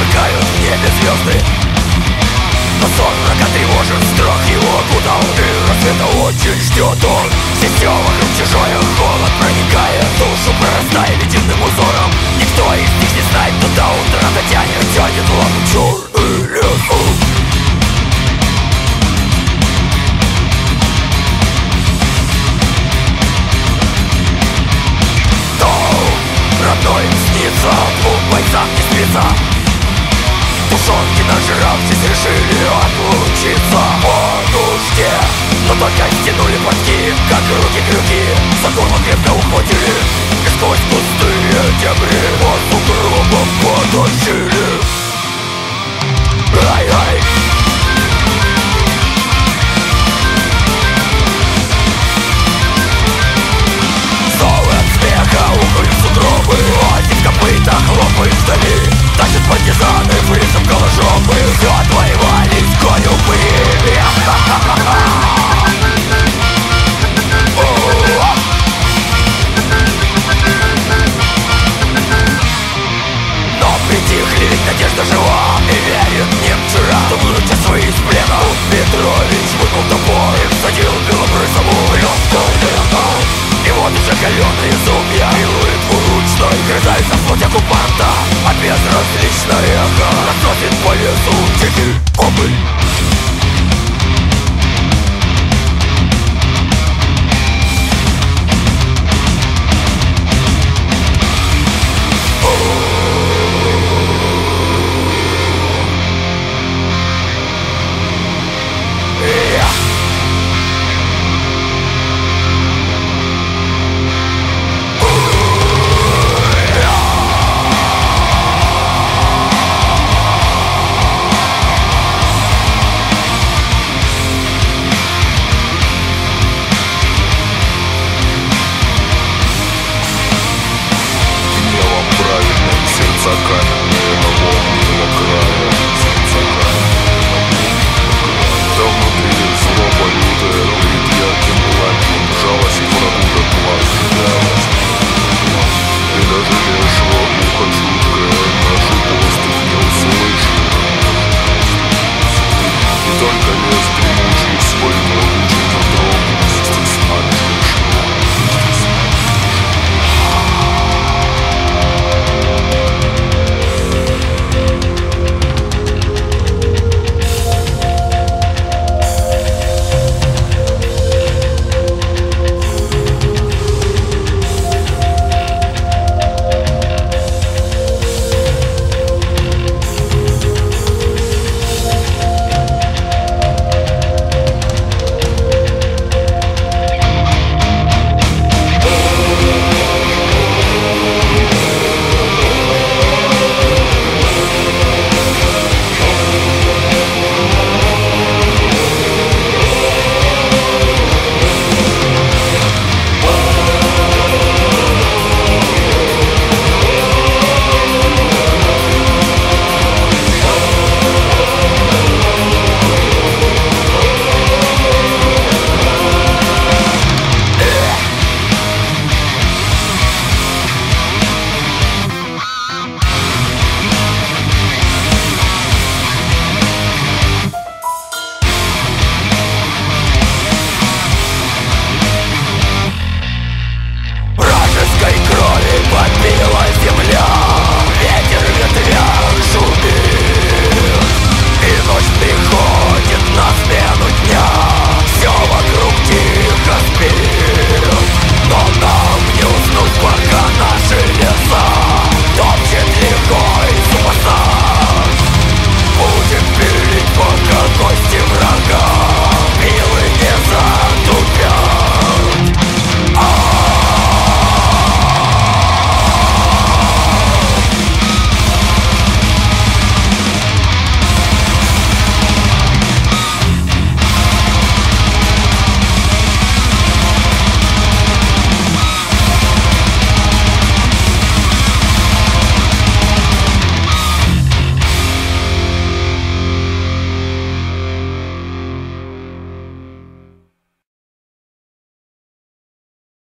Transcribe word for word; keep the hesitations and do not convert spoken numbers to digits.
сверкают в небе звезды. Но сон врага тревожит, страх его окутал, и рассвета очень ждет он. Здесь все вокруг чужое, холод проникает в душу, прорастая ледяным узором. Никто из них не знает, но до утра дотянет, тянет лапу черный лес. Родной снится, двум бойцам не спится. Тушенки нажравшись решили отлучиться по нужде, но только стянули портки, как руки-крюки. За горло крепко ухватили, и сквозь пустые дебри по сугробам потащили. Ай-ай! Уходят сугробы, один в копытах хлопает вдали. Тащат партизаны фрицам голожопы, все отвоевались конюбы. Но притихли, ведь надежда жива, и верит немчура, что выручат свои из плена. Тут Петрович вынул топор и всадил белобрысому лёгкую дырку. И вот уже калёные зубья пилует уручно, и грызается в плоть оккупанта, а безразличное эхо разносит по лесу тихий вопль. Сердца